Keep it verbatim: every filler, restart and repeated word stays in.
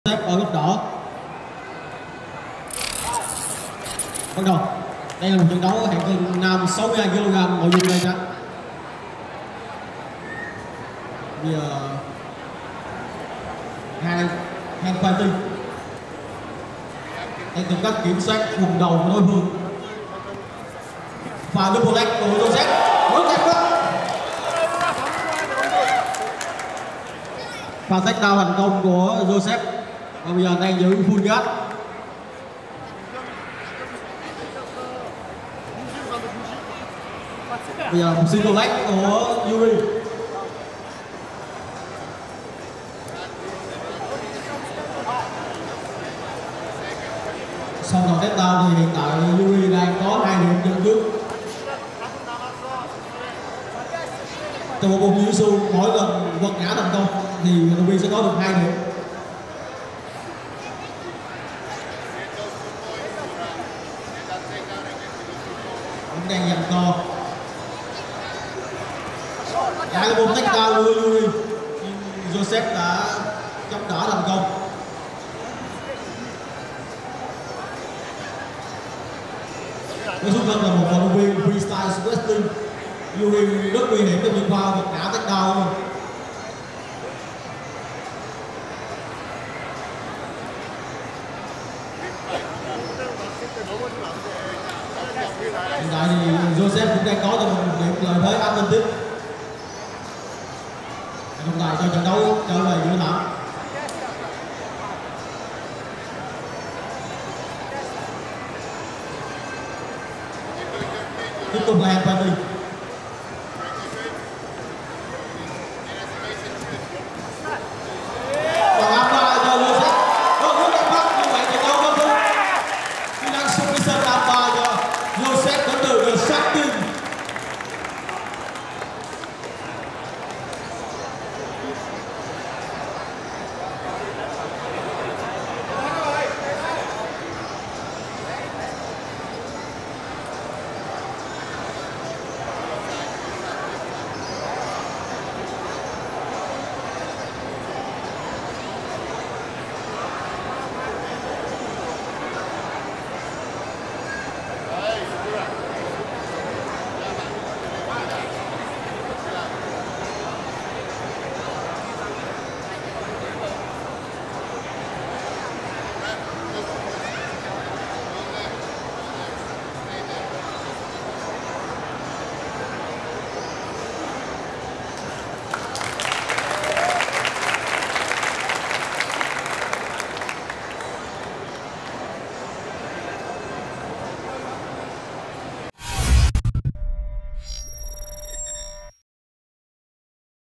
Joseph ở góc đỏ. Bắt đầu. Đây là một trận đấu hạng cân nam sáu mươi hai ki lô gam nội dung đây trắng. Bây giờ hai hand fighting. Đang tìm cách kiểm soát vùng đầu của đối phương. Và double leg của Joseph rất đẹp quá. Pha take down thành công của Joseph. Và bây giờ đang giữ full guard. Bây giờ một single leg của Yuri. Sau trận take down thì hiện tại Yuri đang có hai điểm dẫn trước. Trong một môn jiu-jitsu mỗi lần quật ngã thành công thì vận động viên sẽ có được hai điểm. Cũng đang giằng co. Lại là một take down của Yuri. Nhưng Joseph đã chống đỡ thành công. Với xuất thân là một vận động viên freestyle wrestling, Yuri rất nguy hiểm trong những pha vật ngã take down luôn. Hiện tại thì Joseph cũng đang có cho mình một điểm lợi thế advantage. Trọng tài cho trận đấu trở về giữa thảm. Tiếp tục là hand fighting.